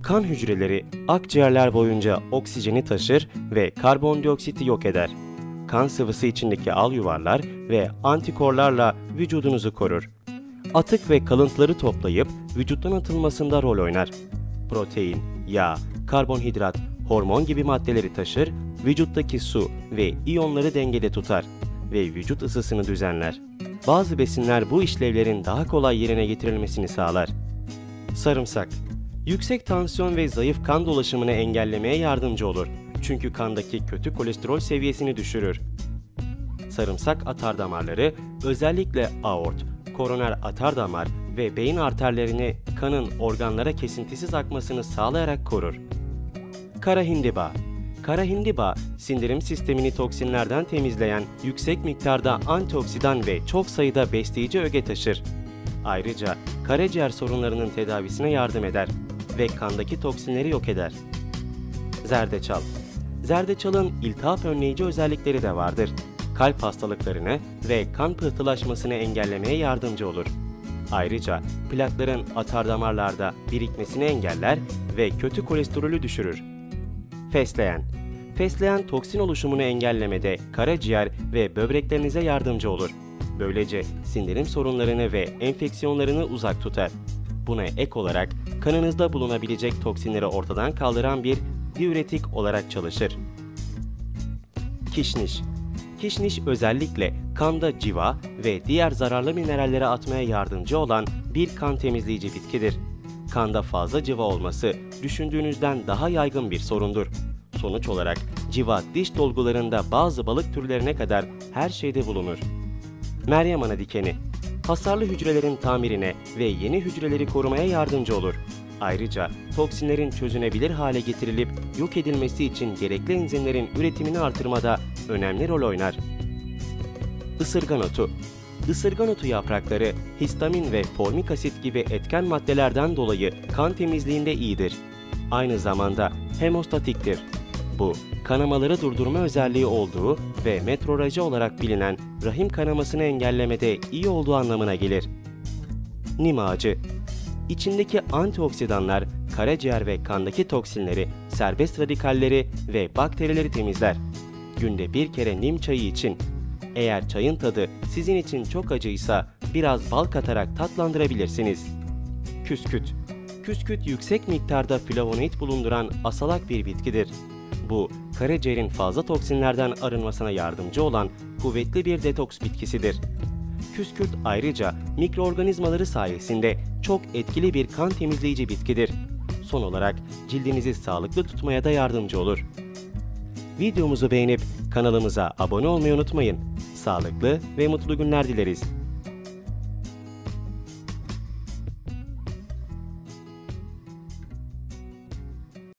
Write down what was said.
Kan hücreleri akciğerler boyunca oksijeni taşır ve karbondioksiti yok eder. Kan sıvısı içindeki al yuvarlar ve antikorlarla vücudunuzu korur. Atık ve kalıntıları toplayıp vücuttan atılmasında rol oynar. Protein, yağ, karbonhidrat, hormon gibi maddeleri taşır, vücuttaki su ve iyonları dengede tutar ve vücut ısısını düzenler. Bazı besinler bu işlevlerin daha kolay yerine getirilmesini sağlar. Sarımsak, yüksek tansiyon ve zayıf kan dolaşımını engellemeye yardımcı olur. Çünkü kandaki kötü kolesterol seviyesini düşürür. Sarımsak atardamarları, özellikle aort, koroner atardamar ve beyin arterlerini kanın organlara kesintisiz akmasını sağlayarak korur. Kara hindiba. Kara hindiba, sindirim sistemini toksinlerden temizleyen yüksek miktarda antioksidan ve çok sayıda besleyici öge taşır. Ayrıca karaciğer sorunlarının tedavisine yardım eder ve kandaki toksinleri yok eder. Zerdeçal. Zerdeçalın iltihap önleyici özellikleri de vardır. Kalp hastalıklarını ve kan pıhtılaşmasını engellemeye yardımcı olur. Ayrıca plakların atardamarlarda birikmesini engeller ve kötü kolesterolü düşürür. Fesleğen. Fesleğen toksin oluşumunu engellemede karaciğer ve böbreklerinize yardımcı olur. Böylece sindirim sorunlarını ve enfeksiyonlarını uzak tutar. Buna ek olarak kanınızda bulunabilecek toksinleri ortadan kaldıran bir diüretik olarak çalışır. Kişniş. Kişniş özellikle kanda civa ve diğer zararlı mineralleri atmaya yardımcı olan bir kan temizleyici bitkidir. Kanda fazla civa olması düşündüğünüzden daha yaygın bir sorundur. Sonuç olarak civa diş dolgularında bazı balık türlerine kadar her şeyde bulunur. Meryem Ana dikeni, hasarlı hücrelerin tamirine ve yeni hücreleri korumaya yardımcı olur. Ayrıca toksinlerin çözünebilir hale getirilip yok edilmesi için gerekli enzimlerin üretimini artırmada önemli rol oynar. Isırgan otu. Isırgan otu yaprakları histamin ve formik asit gibi etken maddelerden dolayı kan temizliğinde iyidir. Aynı zamanda hemostatiktir. Bu, kanamaları durdurma özelliği olduğu ve metroraji olarak bilinen rahim kanamasını engellemede iyi olduğu anlamına gelir. Nim ağacı. İçindeki antioksidanlar karaciğer ve kandaki toksinleri, serbest radikalleri ve bakterileri temizler. Günde bir kere nim çayı için. Eğer çayın tadı sizin için çok acıysa biraz bal katarak tatlandırabilirsiniz. Küsküt. Küsküt yüksek miktarda flavonoid bulunduran asalak bir bitkidir. Bu, karaciğerin fazla toksinlerden arınmasına yardımcı olan kuvvetli bir detoks bitkisidir. Küskürt ayrıca mikroorganizmaları sayesinde çok etkili bir kan temizleyici bitkidir. Son olarak cildinizi sağlıklı tutmaya da yardımcı olur. Videomuzu beğenip kanalımıza abone olmayı unutmayın. Sağlıklı ve mutlu günler dileriz.